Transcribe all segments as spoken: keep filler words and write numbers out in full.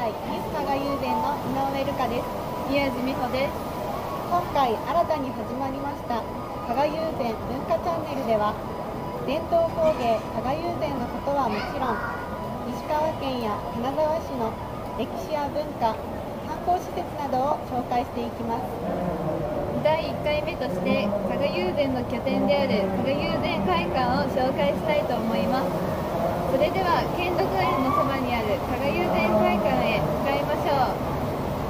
回ミス加賀友禅の井上瑠香です。 宮地美穂です。 今回新たに始まりました加賀友禅文化チャンネルでは、伝統工芸加賀友禅のことはもちろん、石川県や金沢市の歴史や文化、観光施設などを紹介していきます。 だいいっかいめとして加賀友禅の拠点である加賀友禅会館を紹介したいと思います。それでは兼六園のそばにある加賀友禅会館へ向かいましょう。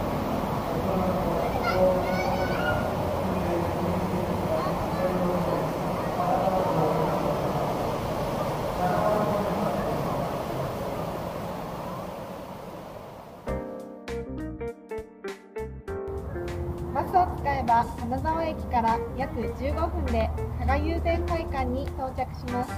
バスを使えば金沢駅から約じゅうごふんで加賀友禅会館に到着します。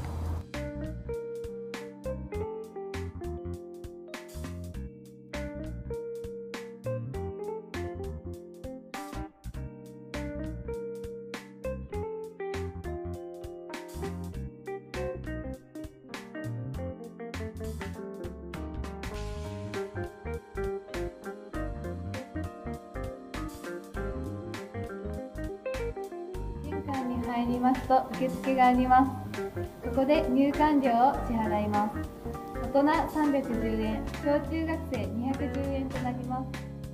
に入りますと受付があります。ここで入館料を支払います。大人さんびゃくじゅうえん、小中学生にひゃくじゅうえんとなります。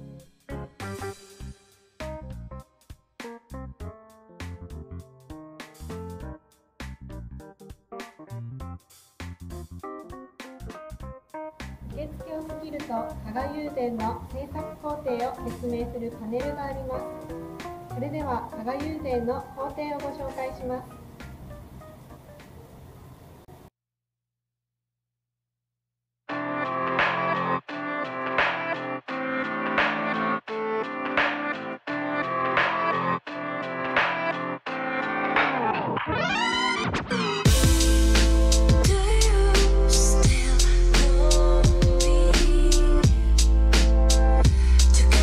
受付を過ぎると加賀友禅の制作工程を説明するパネルがあります。それでは加賀友禅の工程をご紹介します。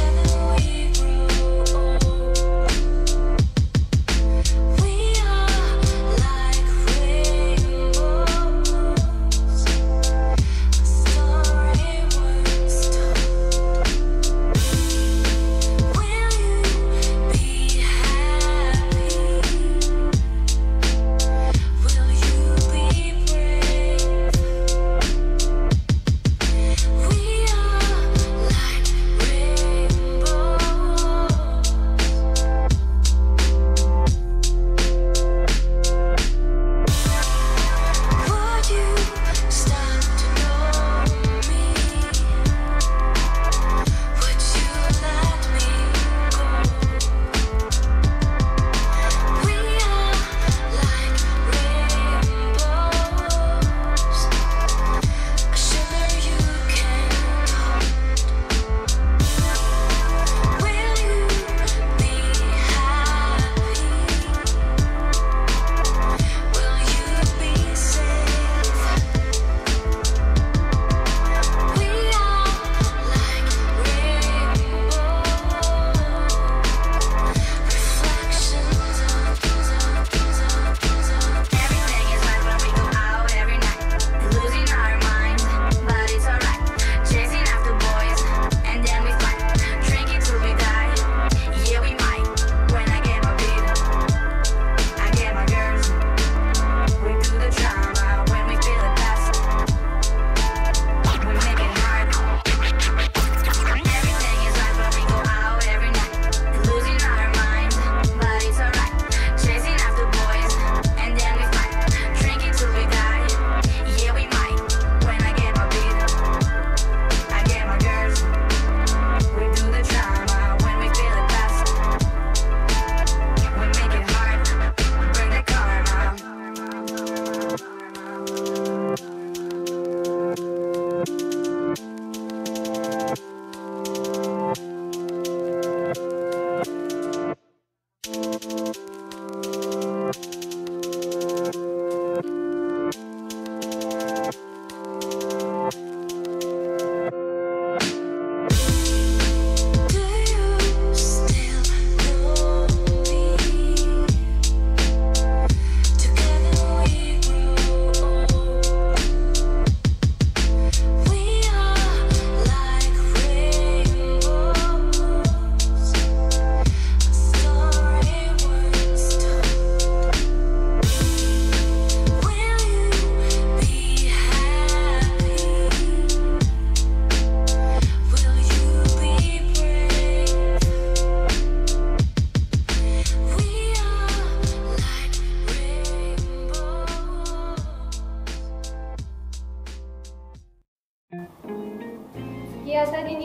We are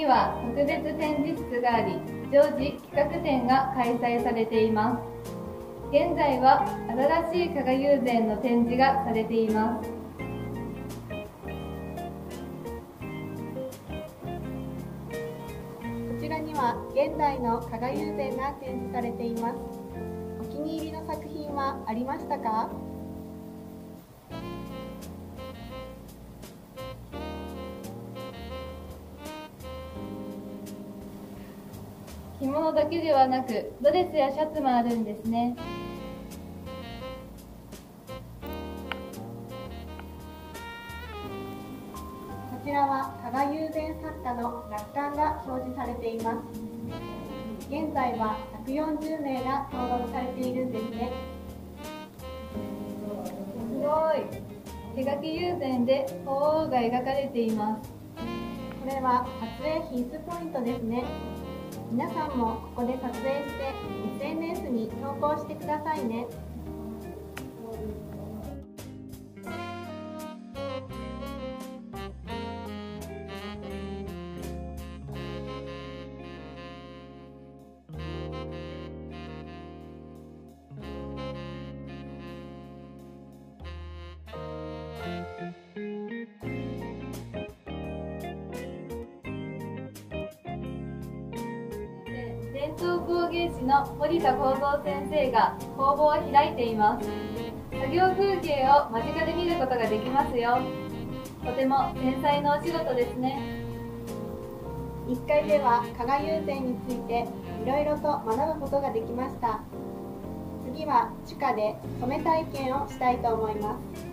には特別展示室があり、常時企画展が開催されています。現在は新しい加賀友禅の展示がされています。 こちらには現代の加賀友禅が展示されています。お気に入りの作品はありましたか？ 着物だけではなく、ドレスやシャツもあるんですね。 こちらは加賀友禅作家の落款が表示されています。現在はひゃくよんじゅうめいが登録されているんですね。 すごい！手書き友禅で鳳凰が描かれています。 これは撮影必須ポイントですね。皆さんもここで撮影して エスエヌエス に投稿してくださいね。 伝統工芸士の森田幸三先生が工房を開いています。作業風景を間近で見ることができますよ。とても繊細なお仕事ですね。 いっかいめは加賀友禅についていろいろと学ぶことができました。次は地下で染め体験をしたいと思います。